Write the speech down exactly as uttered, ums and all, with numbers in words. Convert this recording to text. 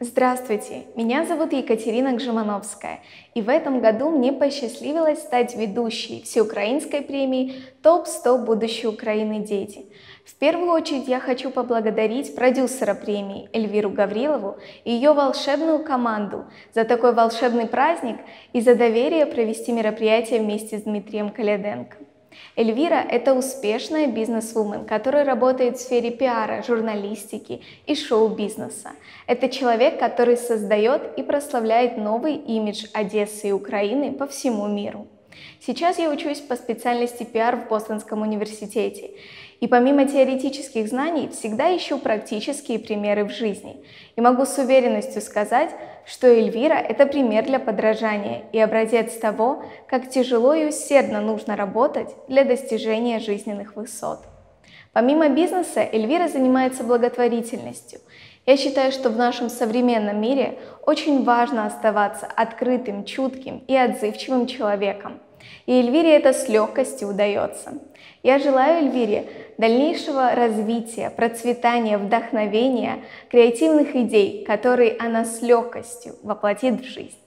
Здравствуйте, меня зовут Екатерина Гжимановская, и в этом году мне посчастливилось стать ведущей всеукраинской премии топ сто будущей Украины дети. В первую очередь я хочу поблагодарить продюсера премии Эльвиру Гаврилову и ее волшебную команду за такой волшебный праздник и за доверие провести мероприятие вместе с Дмитрием Коляденко. Эльвира – это успешная бизнес-вумен, которая работает в сфере пиара, журналистики и шоу-бизнеса. Это человек, который создает и прославляет новый имидж Одессы и Украины по всему миру. Сейчас я учусь по специальности пиар в Бостонском университете. И помимо теоретических знаний, всегда ищу практические примеры в жизни. И могу с уверенностью сказать, что Эльвира – это пример для подражания и образец того, как тяжело и усердно нужно работать для достижения жизненных высот. Помимо бизнеса, Эльвира занимается благотворительностью. Я считаю, что в нашем современном мире очень важно оставаться открытым, чутким и отзывчивым человеком. И Эльвире это с легкостью удается. Я желаю Эльвире дальнейшего развития, процветания, вдохновения, креативных идей, которые она с легкостью воплотит в жизнь.